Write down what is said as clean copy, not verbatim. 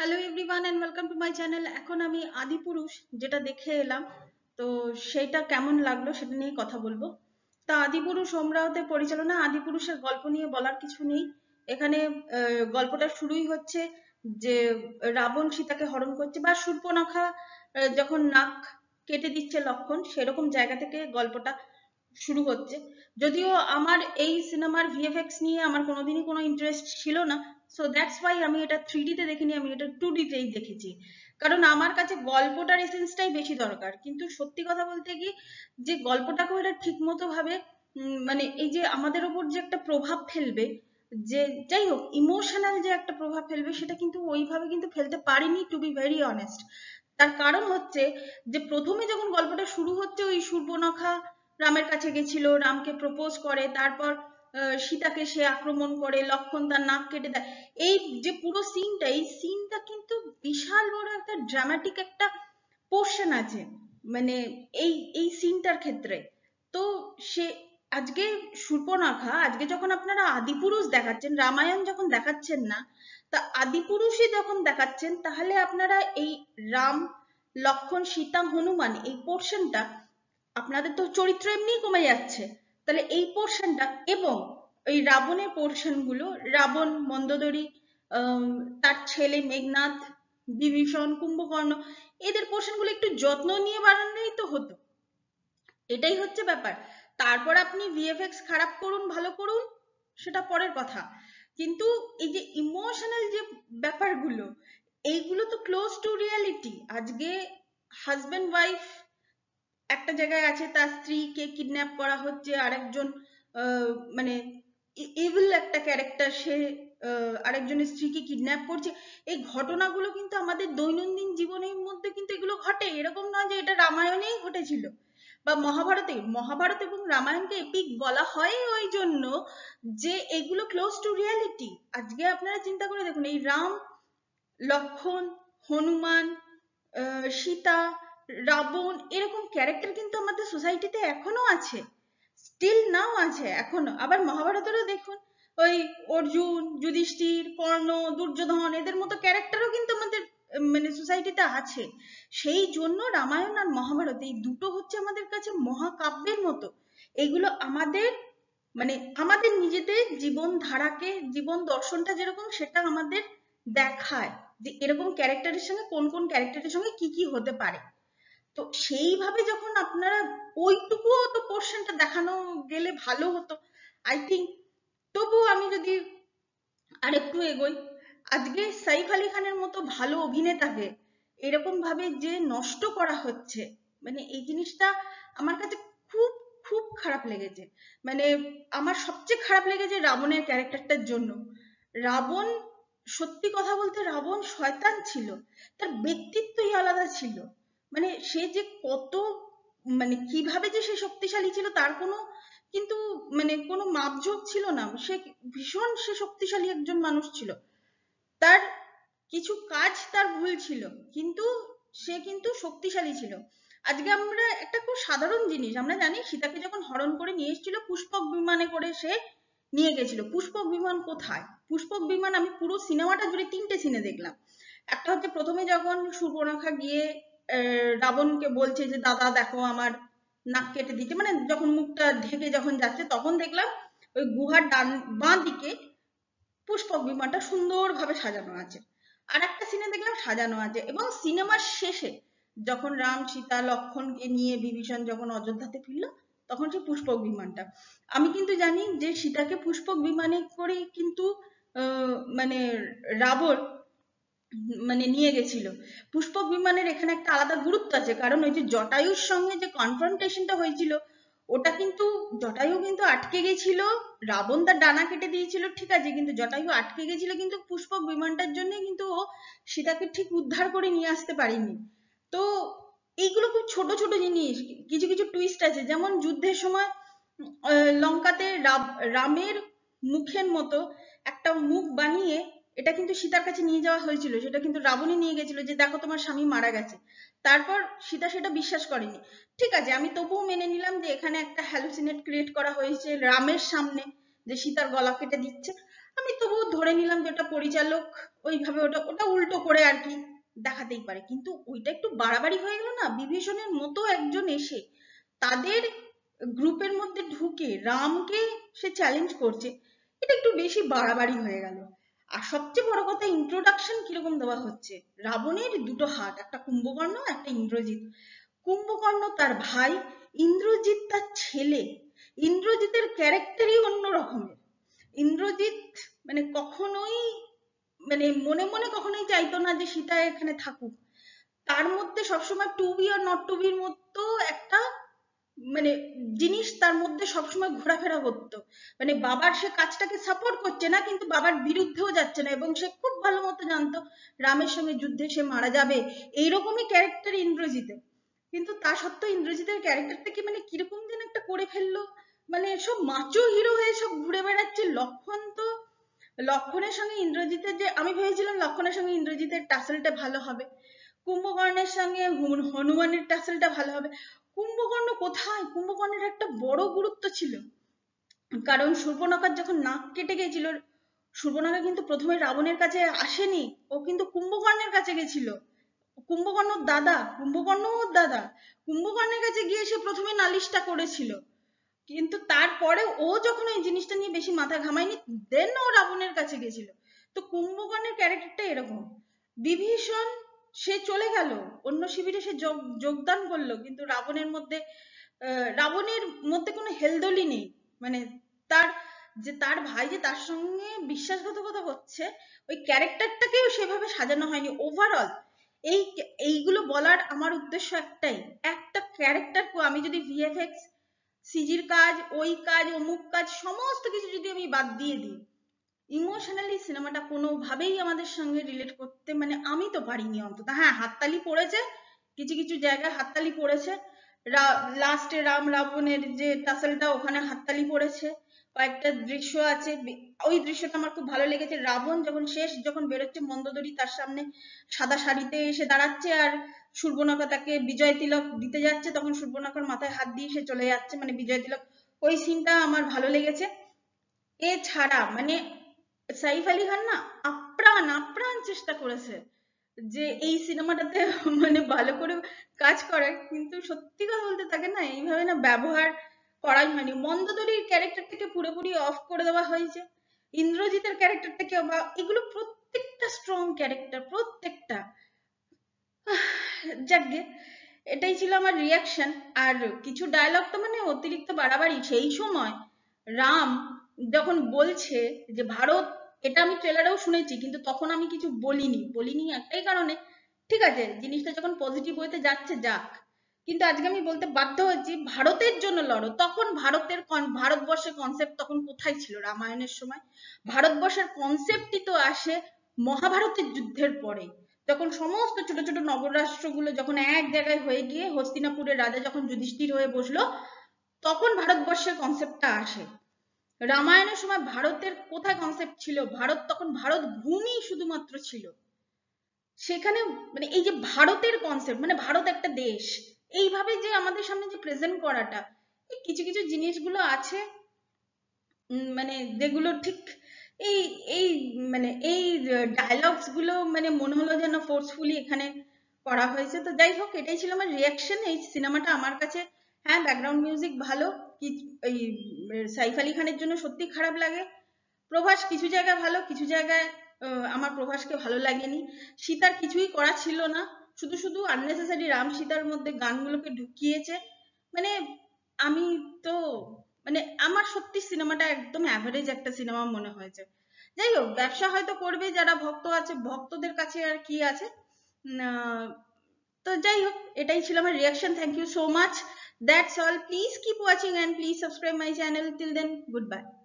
Hello everyone and welcome to my channel. এখন আমি আদিপুরুষ যেটা দেখে এলাম, তো সেটা কেমন লাগলো সেটা নিয়ে কথা বলবো। তা আদিপুরুষ ওমরাওতে পরিচালনা, আদিপুরুষের গল্প নিয়ে বলার কিছু নেই এখানে। গল্পটা শুরুই হচ্ছে যে রাবণ সীতাকে হরণ করছে, বা শূর্পণখা যখন নাক কেটে দিচ্ছে লক্ষণ, সেরকম জায়গা থেকে গল্পটা শুরু হচ্ছে। যদিও আমার এই সিনেমার ভিএফএক্স নিয়ে আমার কোনোদিনই কোনো ইন্টারেস্ট ছিল না, সো দ্যাটস ওয়াই আমি এটা 3D তে দেখিনি, আমি এটা 2D তেই দেখেছি। কারণ আমার কাছে গল্পটার এসেন্সটাই বেশি দরকার। কিন্তু সত্যি কথা বলতে কি, যে গল্পটাকেও এটা ঠিক মতো ভাবে মানে এই যে আমাদের ওপর যে একটা প্রভাব ফেলবে, যে যাই হোক ইমোশনাল যে একটা প্রভাব ফেলবে, সেটা কিন্তু ওইভাবে কিন্তু ফেলতে পারিনি, টু বি ভেরি অনেস্ট। তার কারণ হচ্ছে যে প্রথমে যখন গল্পটা শুরু হচ্ছে, ওই শূর্পণখা রামের কাছে গেছিল, রামকে প্রপোজ করে, তারপর সীতাকে সে আক্রমণ করে, লক্ষণ তার নাক কেটে দেয়। এই যে পুরো সিনটা, এই সিনটা কিন্তু বিশাল বড় একটা ড্রামাটিক একটা পোর্শন আছে, মানে এই এই সিনটার ক্ষেত্রে। তো সে আজকে শূর্পণখা, আজকে যখন আপনারা আদিপুরুষ দেখাচ্ছেন, রামায়ণ যখন দেখাচ্ছেন না, তা আদিপুরুষই যখন দেখাচ্ছেন, তাহলে আপনারা এই রাম, লক্ষণ, সীতা, হনুমান এই পোর্শনটা, আপনাদের তো চরিত্র এমনিই কমে যাচ্ছে, তাহলে এই পোর্শনটা এবং এই রাবণের পোর্শন গুলো, রাবণ, মন্দোদরী, আহ, তার ছেলে মেঘনাদ, বিভীষণ, কুম্ভকর্ণ, এদের পোর্শন গুলো একটু যত্ন নিয়ে বানানোই তো হতো। এটাই হচ্ছে ব্যাপার। তারপর আপনি ভিএফএক্স খারাপ করুন ভালো করুন, সেটা পরের কথা, কিন্তু এই যে ইমোশনাল যে ব্যাপারগুলো, এইগুলো তো ক্লোজ টু রিয়ালিটি। আজকে হাজবেন্ড ওয়াইফ একটা জায়গায় আছে, তার স্ত্রীকে কিডন্যাপ করা হচ্ছে, আরেকজন মানে ইভিল একটা ক্যারেক্টার, সে আরেকজনের স্ত্রীকে কিডন্যাপ করছে। এই ঘটনাগুলো কিন্তু আমাদের দৈনন্দিন জীবনের মধ্যে কিন্তু এগুলো ঘটে, এরকম নয় যে এটা রামায়ণেই ঘটেছিল বা মহাভারতে। মহাভারত এবং রামায়ণকে এপিক বলা হয় ওই জন্য যে এগুলো ক্লোজ টু রিয়ালিটি। আজকে আপনারা চিন্তা করে দেখুন, এই রাম, লক্ষণ, হনুমান, সীতা, রাবণ, এরকম ক্যারেক্টার কিন্তু আমাদের সোসাইটিতে এখনো আছে, স্টিল নাও আছে এখনো। আবার মহাভারতেরও দেখুন, ওই অর্জুন, যুধিষ্ঠির, কর্ণ, দুর্যোধন, এদের মতো ক্যারেক্টারও কিন্তু আমাদের মানে সোসাইটিতে আছে। সেই জন্য রামায়ণ আর মহাভারত এই দুটো হচ্ছে আমাদের কাছে মহাকাব্যের মতো। এগুলো আমাদের মানে আমাদের নিজেদের জীবন ধারাকে, জীবন দর্শনটা যেরকম, সেটা আমাদের দেখায় যে এরকম ক্যারেক্টারের সঙ্গে কোন কোন ক্যারেক্টারের সঙ্গে কি কি হতে পারে। তো সেইভাবে যখন আপনারা ওইটুকুও তো পোর্শনটা দেখানো গেলে ভালো হতো, আই থিঙ্ক। তবুও আমি যদি আরেকটু এগোই, আজকে সাইফ আলী খানের মতো ভালো অভিনেতাকে এরকম ভাবে যে নষ্ট করা হচ্ছে, মানে এই জিনিসটা আমার কাছে খুব খুব খারাপ লেগেছে। মানে আমার সবচেয়ে খারাপ লেগেছে রাবণের ক্যারেক্টারটার জন্য। রাবণ, সত্যি কথা বলতে রাবণ শয়তান ছিল, তার ব্যক্তিত্বই আলাদা ছিল। মানে সে যে কত, মানে কিভাবে যে সে শক্তিশালী ছিল তার কোনো কিন্তু মানে কোনো মাপঝোপ ছিল না। সে ভীষণ সে শক্তিশালী একজন মানুষ ছিল। তার কিছু কাজ তার ভুল ছিল, কিন্তু সে কিন্তু শক্তিশালী ছিল। আজকে আমরা একটা খুব সাধারণ জিনিস আমরা জানি, সীতাকে যখন হরণ করে নিয়ে এসেছিল পুষ্পক বিমানে করে, সে নিয়ে গেছিল। পুষ্পক বিমান কোথায়? পুষ্পক বিমান আমি পুরো সিনেমাটা জুড়ে 3টে সিনে দেখলাম। একটা হচ্ছে প্রথমে যখন সুবর্ণরেখা গিয়ে রাবণকে বলছে যে দাদা দেখো আমার নাক কেটে দিচ্ছে, মানে যখন মুখটা ঢেকে যখন যাচ্ছে, তখন দেখলাম ওই গুহার ডান বাঁ দিকে পুষ্পক বিমানটা সুন্দরভাবে সাজানো আছে। আর একটা সিনে দেখলাম সাজানো আছে, এবং সিনেমার শেষে যখন রাম, সীতা, লক্ষণকে নিয়ে বিভীষণ যখন অযোধ্যাতে ফিরল, তখন সেই পুষ্পক বিমানটা, আমি কিন্তু জানি যে সীতাকে পুষ্পক বিমানে করে কিন্তু মানে রাবণ মানে নিয়ে গেছিল। পুষ্পক বিমানের এখানে একটা আলাদা গুরুত্ব আছে, কারণ ওই যে জটায়ুর সঙ্গে যে কনফ্রন্টেশনটা হয়েছিল, ওটা কিন্তু জটায়ু কিন্তু আটকে গেছিল। রাবণ তার ডানা কেটে দিয়েছিল ঠিক আছে, কিন্তু জটায়ু আটকে গেছিল কিন্তু পুষ্পক বিমানটার জন্য, কিন্তু ও সীতাকে ঠিক উদ্ধার করে নিয়ে আসতে পারেনি। তো এইগুলো খুব ছোট ছোট জিনিস, কিছু কিছু টুইস্ট আছে, যেমন যুদ্ধের সময় লঙ্কাতে রামের মুখের মতো একটা মুখ বানিয়ে এটা কিন্তু সীতার কাছে নিয়ে যাওয়া হয়েছিল, সেটা কিন্তু রাবণী নিয়ে গেছিল যে দেখো তোমার স্বামী মারা গেছে। তারপর সীতা সেটা বিশ্বাস করেনি। ঠিক আছে, আমি তবুও মেনে নিলাম যে এখানে একটা হ্যালুসিনেট ক্রিয়েট করা হয়েছে রামের সামনে, যে সীতার গলা কেটে দিচ্ছে। আমি তবুও ধরে নিলাম যে ওটা পরিচালক ওইভাবে ওটা ওটা উল্টো করে আর কি দেখাতেই পারে, কিন্তু ওইটা একটু বাড়াবাড়ি হয়ে গেল না? বিভীষণের মতো একজন এসে তাদের গ্রুপের মধ্যে ঢুকে রামকে সে চ্যালেঞ্জ করছে, এটা একটু বেশি বাড়াবাড়ি হয়ে গেল। আর সবচেয়ে বড় কথা, ইন্ট্রোডাকশন কিরকম দেওয়া হচ্ছে, রাবণের দুটো হাত, একটা কুম্ভকর্ণ একটা ইন্দ্রজিৎ। কুম্ভকর্ণ তার ভাই, ইন্দ্রজিৎ তার ছেলে। ইন্দ্রজিতের ক্যারেক্টারই অন্য রকমের। ইন্দ্রজিৎ মানে কখনোই মানে মনে মনে কখনোই চাইতো না যে সীতা এখানে থাকুক। তার মধ্যে সবসময় to be or not to বির মতো একটা মানে জিনিস তার মধ্যে সবসময় ঘোরাফেরা করতো। মানে বাবার সে কাজটাকে সাপোর্ট করছে না, কিন্তু বাবার বিরুদ্ধেও যাচ্ছে না, এবং সে খুব ভালো মতো জানতো রামের সঙ্গে যুদ্ধে সে মারা যাবে। এইরকমই ক্যারেক্টার ইন্দ্রজিতের। কিন্তু তা সত্ত্বেও ইন্দ্রজিতের ক্যারেক্টারটাকে মানে কিরকম যেন একটা করে ফেললো। মানে সব মাচো হিরো হয়ে সব ঘুরে বেড়াচ্ছে। লক্ষণ তো, লক্ষণের সঙ্গে ইন্দ্রজিতের যে, আমি ভেবেছিলাম লক্ষণের সঙ্গে ইন্দ্রজিতের টাসেলটা ভালো হবে, কুম্ভকর্ণের সঙ্গে হনুমানের টাসেলটা ভালো হবে। কুম্ভকর্ণ কোথায়? কুম্ভকর্ণের একটা বড় গুরুত্ব ছিল, কারণ শূর্পণখার যখন নাক কেটে গেছিল, শূর্পণখা কিন্তু প্রথমে রাবণের কাছে আসেনি, ও কিন্তু কুম্ভকর্ণের কাছে গেছিল। কুম্ভকর্ণর দাদা, কুম্ভকর্ণ ওর দাদা, কুম্ভকর্ণের কাছে গিয়ে সে প্রথমে নালিশটা করেছিল। কিন্তু তারপরে ও যখন এই জিনিসটা নিয়ে বেশি মাথা ঘামায়নি, দেন ও রাবণের কাছে গেছিল। তো কুম্ভকর্ণের ক্যারেক্টারটা এরকম। বিভীষণ সে চলে গেল, অন্য শিবিরে সে যোগদান করলো, কিন্তু রাবণের মধ্যে কোনো হেলদোলি নেই। মানে তার যে তার ভাই যে তার সঙ্গে বিশ্বাসঘাতকতা করছে, ওই ক্যারেক্টারটাকেও সেভাবে সাজানো হয়নি ওভারঅল। এই এইগুলো বলার আমার উদ্দেশ্য একটাই, একটা ক্যারেক্টার, আমি যদি ভিএফএক্স, সিজির কাজ, ওই কাজ, অমুক কাজ, সমস্ত কিছু যদি আমি বাদ দিয়ে দিই, ইমোশনালি সিনেমাটা কোনোভাবেই আমাদের সঙ্গে রিলেট করতে মানে আমি তো পারিনি অন্তত। হ্যাঁ, হাততালি পড়েছে, কিছু কিছু জায়গায় হাততালি পড়েছে। লাস্টে রাম রাবণের যে টাসেলটা, ওখানে হাততালি পড়েছে। কয়েকটা দৃশ্য আছে, ওই দৃশ্যটা আমার খুব ভালো লেগেছে। রাবণ যখন বেরোচ্ছে মন্দোদরী তার সামনে সাদা শাড়িতে এসে দাঁড়াচ্ছে, আর শূর্পণখা তাকে বিজয় তিলক দিতে যাচ্ছে, তখন শূর্পণখার মাথায় হাত দিয়ে সে চলে যাচ্ছে, মানে বিজয় তিলক। ওই সিনটা আমার ভালো লেগেছে। এছাড়া মানে সাইফ আলী খান না আপ্রাণ আপ্রাণ চেষ্টা করেছে যে এই সিনেমাটাতে মানে ভালো করে কাজ করার, কিন্তু সত্যি কথা বলতে তাকে না এইভাবে না ব্যবহার করাই হয়নি। মন্দোদরীর ক্যারেক্টারটাকে পুরোপুরি অফ করে দেওয়া হয়েছে, ইন্দ্রজিতের ক্যারেক্টারটাকে বা, এগুলো প্রত্যেকটা স্ট্রং ক্যারেক্টার, প্রত্যেকটা। যাকগে, এটাই ছিল আমার রিয়াকশন। আর কিছু ডায়লগ তো মানে অতিরিক্ত বাড়াবাড়ি। সেই সময় রাম যখন বলছে যে ভারত, এটা আমি ট্রেলারেও শুনেছি, কিন্তু তখন আমি কিছু বলিনি একটাই কারণে, ঠিক আছে জিনিসটা যখন পজিটিভ ওয়েতে যাচ্ছে যাক, কিন্তু আজকে আমি বলতে বাধ্য হচ্ছি ভারতের জন্য লড়ো। তখন ভারতবর্ষের কনসেপ্ট তখন কোথায় ছিল রামায়ণের সময়? ভারতবর্ষের কনসেপ্টই তো আসে মহাভারতের যুদ্ধের পরে, যখন সমস্ত ছোট ছোট নগরাষ্ট্রগুলো যখন এক জায়গায় হয়ে গিয়ে হস্তিনাপুরের রাজা যখন যুধিষ্ঠির হয়ে বসলো, তখন ভারতবর্ষের কনসেপ্টটা আসে। রামায়ণের সময় ভারতের কোথায় কনসেপ্ট ছিল? ভারত তখন ভারত ভূমি শুধুমাত্র ছিল। সেখানে মানে এই যে ভারতের কনসেপ্ট, মানে ভারত একটা দেশ, এইভাবে যে আমাদের সামনে যে প্রেজেন্ট করাটা, এই কিছু কিছু জিনিসগুলো আছে মানে যেগুলো ঠিক এই এই মানে এই ডায়লগস গুলো মানে মনে হলো যেন ফোর্সফুলি এখানে করা হয়েছে। তো যাই হোক, এটাই ছিল আমার রিয়াকশন এই সিনেমাটা আমার কাছে। হ্যাঁ, ব্যাকগ্রাউন্ড মিউজিক ভালো, কি এই সাইফ আলী খানের জন্য সত্যি খারাপ লাগে। প্রভাস কিছু জায়গায় ভালো, কিছু জায়গায় আমার প্রভাসকে ভালো লাগেনি। সীতার কিছুই করা ছিল না, শুধু শুধু আননেসেসারি রাম সীতার মধ্যে গানগুলোকে ঢুকিয়েছে। মানে আমি তো মানে আমার সত্যি সিনেমাটা একদম অ্যাভারেজ একটা সিনেমা মনে হয়েছে। যাই হোক, ব্যবসা হয়তো করবে, যারা ভক্ত আছে ভক্তদের কাছে আর কি আছে। তো যাই হোক, এটাই ছিল আমার reaction. Thank you so much, that's all. Please keep watching and please subscribe my channel. Till then, goodbye.